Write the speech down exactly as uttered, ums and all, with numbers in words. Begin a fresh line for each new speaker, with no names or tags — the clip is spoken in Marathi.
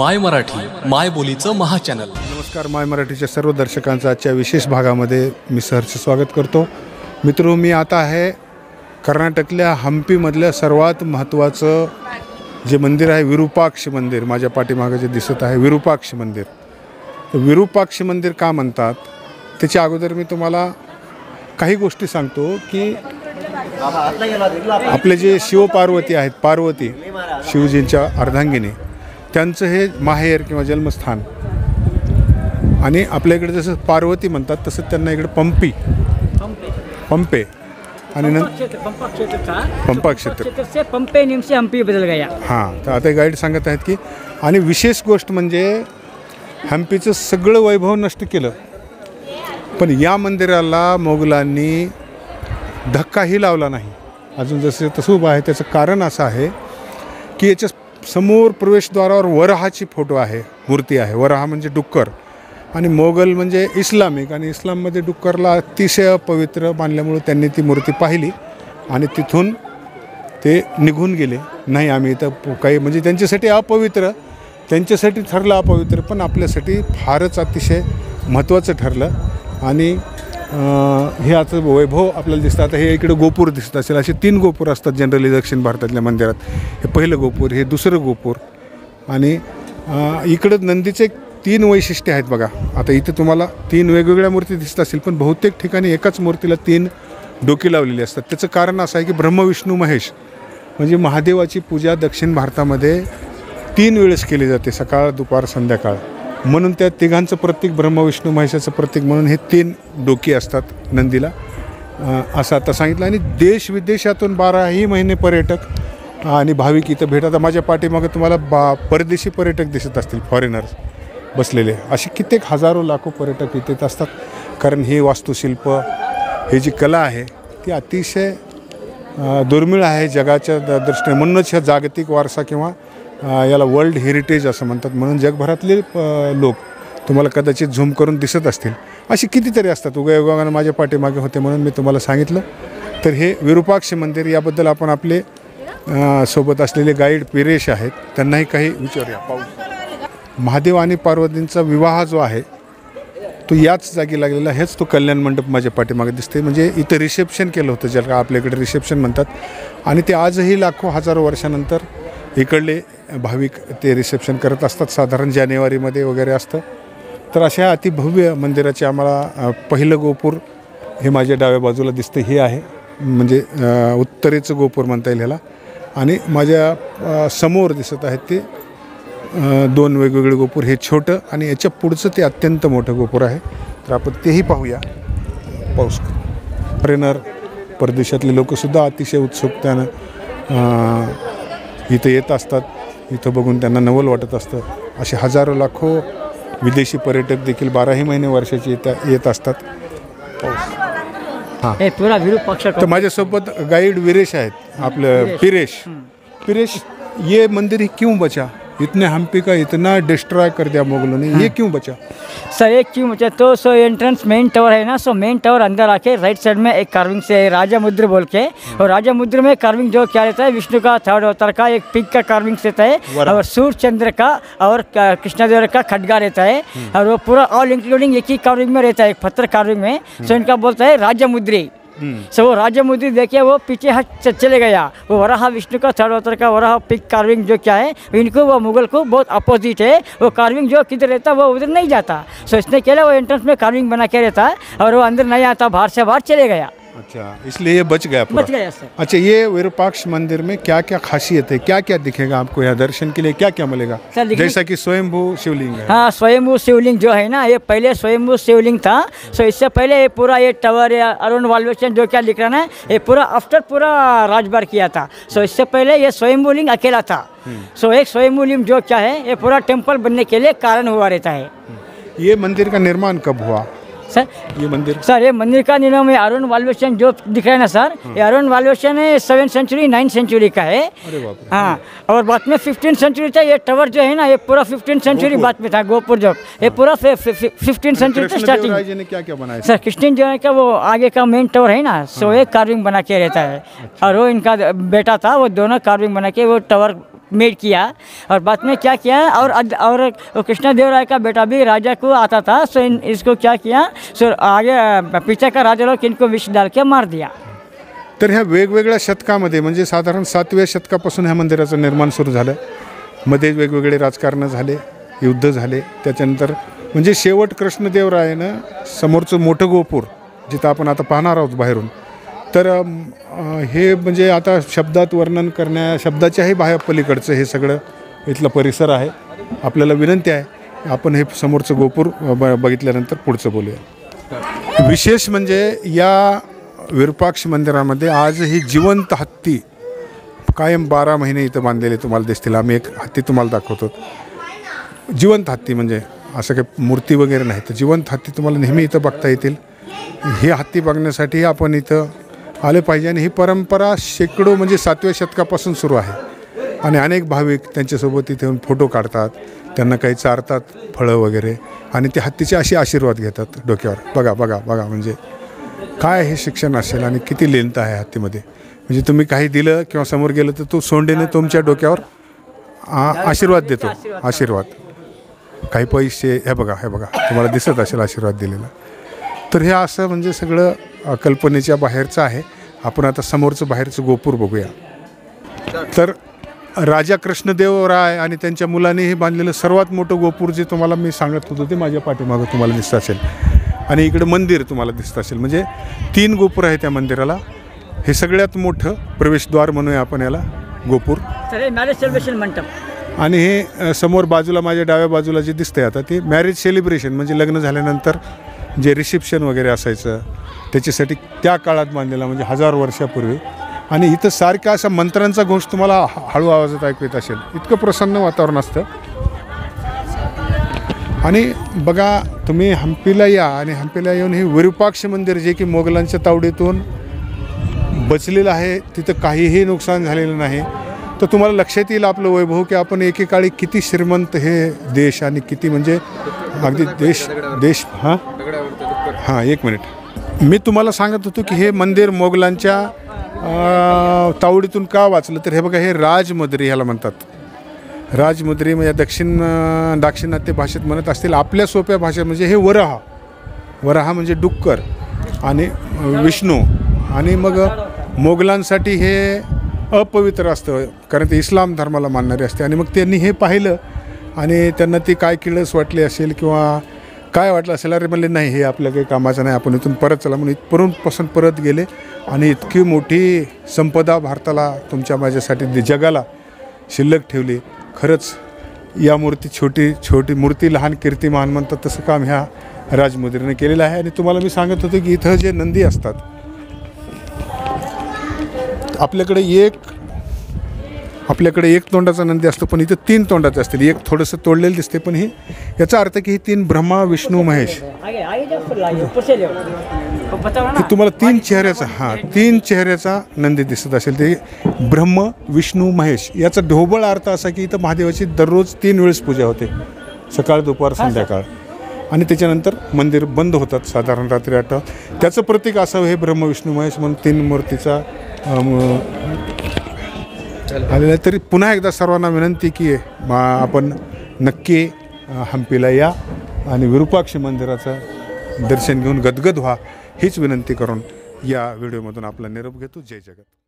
माय मराठी माय बोलीचं महाचॅनल.
नमस्कार, माय मराठीच्या सर्व दर्शकांचं आजच्या विशेष भागामध्ये मी सहर्ष स्वागत करतो. मित्रो, मी आता आहे कर्नाटकल्या हम्पीमधल्या सर्वात महत्त्वाचं जे मंदिर आहे विरूपाक्ष मंदिर. माझ्या पाठीमागे जे दिसत आहे विरूपाक्ष मंदिर. तर विरूपाक्ष मंदिर का म्हणतात त्याच्या अगोदर मी तुम्हाला काही गोष्टी सांगतो की आपले जे शिवपार्वती आहेत, पार्वती शिवजींच्या अर्धांगिनी, त्यांचं हे माहेर किंवा जन्मस्थान. आणि आपल्या इकडे जसं पार्वती म्हणतात तसं त्यांना इकडे पंपी पंपे आणि नंतर पंपा क्षेत्र
से पंपे नेम से हम्पी बदल गया.
हां, तर आता गाईड सांगत आहेत की आणि विशेष गोष्ट म्हणजे हम्पीचं सगळं वैभव नष्ट केलं, पण या मंदिराला मोगलांनी धक्काही लावला नाही. अजून जसं तसं उभं आहे. त्याचं कारण असं आहे की याच्या समोर प्रवेशद्वारावर वराहाची फोटो आहे, मूर्ती आहे. वराहा म्हणजे डुक्कर आणि मोगल म्हणजे इस्लामिक, आणि इस्लाममध्ये डुक्करला अतिशय पवित्र मानल्यामुळे त्यांनी ती मूर्ती पाहिली आणि तिथून ते निघून गेले. नाही, आम्ही इथं काही म्हणजे त्यांच्यासाठी अपवित्र, त्यांच्यासाठी ठरलं अपवित्र, पण आपल्यासाठी फारच अतिशय महत्त्वाचं ठरलं. आणि हे आता वैभव आपल्याला दिसतं. आता हे इकडे गोपूर दिसत असेल. असे तीन गोपूर असतात जनरली दक्षिण भारतातल्या मंदिरात. हे पहिलं गोपूर, हे दुसरं गोपूर, आणि इकडं नंदीचे तीन वैशिष्ट्य आहेत बघा. आता इथं तुम्हाला तीन वेगवेगळ्या मूर्ती दिसत असतील, पण बहुतेक ठिकाणी एकाच मूर्तीला तीन डोकी लावलेली असतात. त्याचं कारण असं आहे की ब्रह्म विष्णू महेश म्हणजे महादेवाची पूजा दक्षिण भारतामध्ये तीन वेळेस केली जाते, सकाळ दुपार संध्याकाळ. म्हणून त्या तिघांचं प्रतीक ब्रह्म विष्णू महेशाचं प्रतीक म्हणून हे तीन डोकी असतात नंदीला, असं आता सांगितलं. आणि देश विदेशातून बाराही महिने पर्यटक आणि भाविक इथं भेटतात. माझ्या पाठीमागे तुम्हाला बा परदेशी पर्यटक दिसत असतील, फॉरेनर्स बसलेले. असे कित्येक हजारो लाखो पर्यटक इथे येत असतात, कारण हे वास्तुशिल्प, हे जी कला आहे ती अतिशय दुर्मिळ आहे जगाच्या दृष्टीने. म्हणूनच ह्या जागतिक वारसा किंवा याला वर्ल्ड हेरिटेज असं म्हणतात. म्हणून जगभरातले लोक तुम्हाला कदाचित झूम करून दिसत असतील. अशी कितीतरी असतात. उगायोगानं माझ्या पाठीमागे होते म्हणून मी तुम्हाला सांगितलं. तर हे विरूपाक्ष मंदिर, याबद्दल आपण आपले सोबत असलेले गाईड पिरेश आहेत, त्यांनाही काही विचारूया. पाऊस महादेव आणि पार्वतींचा विवाह जो आहे तो याच जागी लागलेला. हेच तो कल्याण मंडप माझ्या पाठीमागे दिसते. म्हणजे इथं रिसेप्शन केलं होतं, ज्याला आपल्याकडे रिसेप्शन म्हणतात. आणि ते आजही लाखो हजारो वर्षानंतर इकडले भाविक ते रिसेप्शन करत असतात. साधारण जानेवारीमध्ये वगैरे असतं. तर अशा अतिभव्य मंदिराचे आम्हाला पहिलं गोपूर हे माझ्या डाव्या बाजूला दिसतं, हे आहे म्हणजे उत्तरेचं गोपूर म्हणता येईल ह्याला. आणि माझ्या समोर दिसत आहेत ते दोन वेगवेगळे गोपूर. हे छोटं आणि याच्या पुढचं ते अत्यंत मोठं गोपूर आहे. तर आपण तेही पाहूया. पाऊस फॉरेनर परदेशातले लोकसुद्धा अतिशय उत्सुकतेनं इथं येत असतात. इथं बघून त्यांना नवल वाटत असतं. असे हजारो लाखो विदेशी पर्यटक देखील बाराही महिने वर्षाचे येत्या येत असतात. हां, तर माझ्यासोबत गाईड विरेश आहेत, आपलं पिरेश. पिरेश, ये मंदिर ही क्यों बचा? इतने हम्पी का इतना डिस्ट्रॉय कर दिया मुगलों ने, ये क्यों बचा?
सर एक क्यों बचा तो सो एंट्रेंस मेन टावर है ना, सो मेन टावर अंदर आके राइट साइड में एक कार्विंग से राजा मुद्र बोल के, और राजा मुद्र में कार्विंग जो क्या रहता है, विष्णु का थर्ड अवतार का एक पिग का कार्विंग रहता है, और सूर्य चंद्र का और कृष्णदेव का खड्गा रहता है, और वो पूरा ऑल इंक्लूडिंग एक ही कार्विंग में रहता है, एक पत्थर कार्विंग में. सो इनका बोलता है राजा मुद्री. सो वो राजा मुद्री देखिए वो पीछे हट चले गया. वो वराह विष्णु का थर्ड अवतार का वराह पिक कार्विंग जो क्या है, इनको वो मुगल को बहुत अपोजिट है. वो कार्विंग जो किधर रहता वो उधर नहीं जाता. सो इसने क्या वो एंट्रेंस में कार्विंग बना के रहता है और वो अंदर नहीं आता, बाहर से बाहर चले गया.
अच्छा, इसलिए ये बच गया पूरा.
बच गया सर.
अच्छा, ये विरूपाक्ष मंदिर में क्या क्या खासियत है, क्या क्या दिखेगा आपको यहाँ दर्शन के लिए, क्या क्या मिलेगा? जैसा कि स्वयंभू शिवलिंग है.
हाँ, स्वयंभू शिवलिंग जो है ना, ये पहले स्वयंभू शिवलिंग था. सो इससे पहले ये पूरा ये टावर या अरुण वाल्वेशन जो क्या लिख रहा है, ये पूरा आफ्टर पूरा राजबार किया था. सो इससे पहले ये स्वयंभू लिंग अकेला था. सो एक स्वयंभू लिंग जो क्या है, ये पूरा टेम्पल बनने के लिए कारण हुआ रहता है.
ये मंदिर का निर्माण कब हुआ
सर?
ये मंदिर
सर ये मंदिर का निर्माण में अरुण वाल्वेशन जो दिख रहा है ना सर, ये अरुण वाल्वेशन है सेवन सेंचुरी नाइन सेंचुरी का है. हाँ, और बाद में फिफ्टीन सेंचुरी था. ये टावर जो है ना, ये पूरा फिफ्टीन सेंचुरी बाद में था, गोपुर जो ये पूरा फिफ्टीन सेंचुरी से स्टार्टिंग.
ने क्या क्या बनाया
सर? कृष्ण जो है का वो आगे का मेन टावर है ना, सो एक कार्विंग बना के रहता है. और वो इनका बेटा था, वो दोनों कार्विंग बना के वो टावर मेड किया और बाद में क्या किया और अद- और कृष्णदेवराय का बेटा भी राजा को आता था, सो इन इसको क्या किया, सो आगे पीछे का राजा लोग इनको विष डाल के मार दिया।
तर ह्या वेगवेगळ्या शतकामध्ये म्हणजे साधारण सातव्या शतकापासून ह्या मंदिराचं निर्माण सुरू झालं. मध्ये वेगवेगळे राजकारण झाले, युद्ध झाले, त्याच्यानंतर म्हणजे शेवट कृष्णदेवरायानं समोरचं मोठं गोपूर जिथं आपण आता पाहणार आहोत बाहेरून, तर अं, हे म्हणजे आता शब्दात वर्णन करण्या शब्दाच्याही बाहेर पलीकडचं हे सगळं इथलं परिसर आहे. आपल्याला विनंती आहे आपण हे समोरचं गोपूर ब बघितल्यानंतर पुढचं बोलूया. विशेष म्हणजे या विरूपाक्ष मंदिरामध्ये आजही जिवंत हत्ती कायम बारा महिने इथं बांधलेले तुम्हाला दिसतील. आम्ही एक हत्ती तुम्हाला दाखवतो. जिवंत हत्ती म्हणजे असं काही मूर्ती वगैरे नाही, तर जिवंत हत्ती तुम्हाला नेहमी इथं बघता येतील. हे हत्ती बघण्यासाठी आपण इथं आले पाहिजे. आणि ही परंपरा शेकडो म्हणजे सातव्या शतकापासून सुरू आहे. आणि अनेक भाविक त्यांच्यासोबत इथे येऊन फोटो काढतात, त्यांना काही चारतात फळं वगैरे, आणि ते हत्तीचे असे आशीर्वाद घेतात डोक्यावर. बघा बघा बघा म्हणजे काय हे शिक्षण असेल आणि किती लेंथ आहे हत्तीमध्ये. म्हणजे तुम्ही काही दिलं किंवा समोर गेलं तर तो सोंडेने तुमच्या डोक्यावर आ आशीर्वाद देतो. आशीर्वाद काही पैसे, हे बघा हे बघा तुम्हाला दिसत असेल आशीर्वाद दिलेला. तर हे असं म्हणजे सगळं कल्पनेच्या बाहेरचं आहे. आपण आता समोरचं बाहेरचं गोपूर बघूया. तर राजा कृष्णदेवराय आणि त्यांच्या मुलांनी हे बांधलेलं सर्वात मोठं गोपूर जे तुम्हाला मी सांगत होतो ते माझ्या पाठीमागं तुम्हाला दिसत असेल. आणि इकडे मंदिर तुम्हाला दिसत असेल. म्हणजे तीन गोपूर आहे त्या मंदिराला. हे सगळ्यात मोठं प्रवेशद्वार म्हणूया आपण याला, गोपूर.
मॅरेज सेलिब्रेशन मंडप.
आणि हे समोर बाजूला माझ्या डाव्या बाजूला जे दिसतंय आता ते मॅरेज सेलिब्रेशन म्हणजे लग्न झाल्यानंतर जे रिसेप्शन वगैरे असायचं त्याच्यासाठी त्या काळात बांधलेला, म्हणजे हजार वर्षापूर्वी. आणि इथं सारख्या असा मंत्रांचा घोष तुम्हाला हळू आवाजात ऐकू येत असेल. इतकं प्रसन्न वातावरण असतं. आणि बघा तुम्ही हम्पीला या आणि हम्पीला येऊन हे विरूपाक्ष मंदिर जे की मोगलांच्या तावडीतून बचलेलं आहे, तिथं काहीही नुकसान झालेलं नाही. तर तुम्हाला लक्षात येईल आपलं वैभव की आपण एकेकाळी किती श्रीमंत हे देश आणि किती म्हणजे अगदी देश देश हां हां एक मिनिट मी तुम्हाला सांगत होतो की हे मंदिर मोगलांच्या तावडीतून का वाचलं. तर हे बघा हे राजमद्री ह्याला म्हणतात. राजमुद्री म्हणजे दक्षिण दाक्षिणात्य भाषेत म्हणत असतील. आपल्या सोप्या भाषेत म्हणजे हे वराह. वराह म्हणजे डुक्कर आणि विष्णू. आणि मग मोगलांसाठी हे अपवित्र असतं कारण ते इस्लाम धर्माला मानणारे असते. आणि मग त्यांनी हे पाहिलं आणि त्यांना ती काय किळस वाटली असेल किंवा काय वाटलं असेल, अरे म्हणले नाही हे आपल्या काही कामाचं नाही, आपण इथून परत चला म्हणून इथपर्यंत पसंत परत गेले. आणि इतकी मोठी संपदा भारताला तुमच्या माझ्यासाठी जगाला शिल्लक ठेवली. खरंच या मूर्ती छोटी छोटी मूर्ती लहान कीर्तिमान म्हणतात तसं काम ह्या राजमुद्रीने केलेलं आहे. आणि तुम्हाला मी सांगत होतो की इथं जे नंदी असतात आपल्याकडे एक आपल्याकडे एक तोंडाचा नंदी असतो, पण इथं तीन तोंडाचे असतील. एक थोडंसं तोडलेलं दिसते, पण ही याचा अर्थ की ही तीन ब्रह्मा विष्णू महेश की तुम्हाला तीन चेहऱ्याचा हां तीन चेहऱ्याचा नंदी दिसत असेल. ते ब्रह्म विष्णू महेश याचा ढोबळ अर्थ असा की इथं महादेवाची दररोज तीन वेळेस पूजा होते, सकाळ दुपार संध्याकाळ. आणि त्याच्यानंतर मंदिर बंद होतात साधारण रात्री आठ. त्याचं प्रतीक असावं हे ब्रह्म विष्णू महेश म्हणून तीन मूर्तीचा आलेला. तरी पुन्हा एकदा सर्वांना विनंती की आपण नक्की हम्पीला या आणि विरूपाक्ष मंदिराचं दर्शन घेऊन गदगद व्हा हीच विनंती करून या व्हिडिओमधून आपला निरोप घेतो. जय जगत.